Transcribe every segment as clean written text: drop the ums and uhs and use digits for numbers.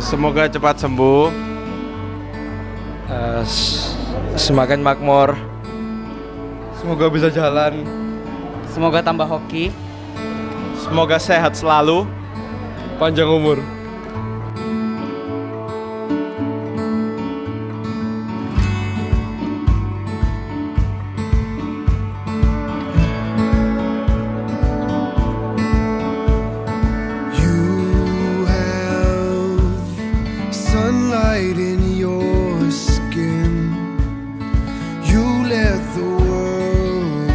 semoga cepat sembuh. Semakin makmur. Semoga bisa jalan. Semoga tambah hoki. Semoga sehat selalu. Panjang umur. Sunlight in your skin, you let the world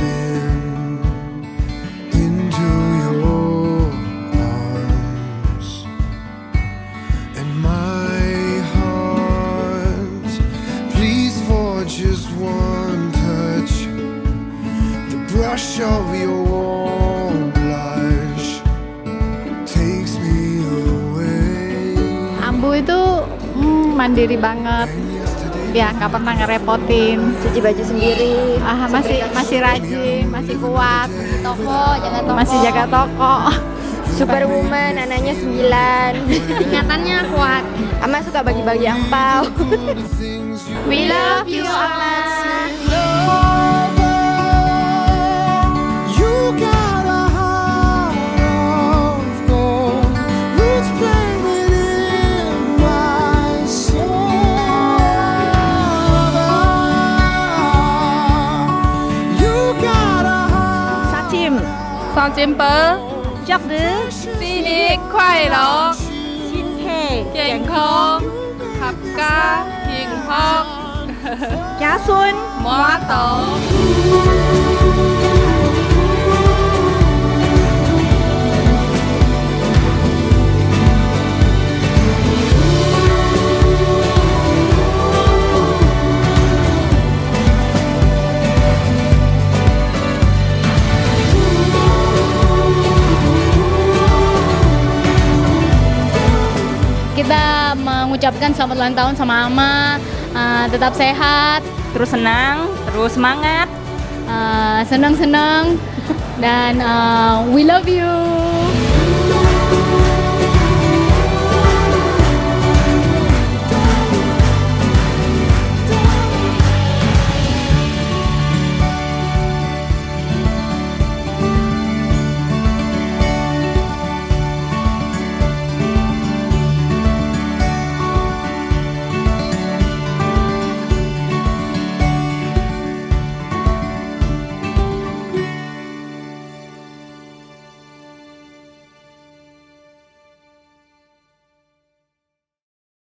into your arms, and my heart pleads for just one touch, the brush of your warm blush takes me away. Ambu itu mandiri banget, ya nggak pernah ngerepotin. Cuci baju sendiri. Masih rajin, masih kuat. Masih jaga toko. Superwoman, anaknya 9. Ingatannya kuat. Ama suka bagi-bagi angpau. We love you, Ama. Son chim bơ, chọc đứa, sinh nhật khoai lộc, Xin thề. 健康, hợp ca, hiền phúc, Giá xuân. mua tổ. Kita mengucapkan selamat ulang tahun sama Ama, tetap sehat, Terus senang, terus semangat. senang-senang, dan we love you.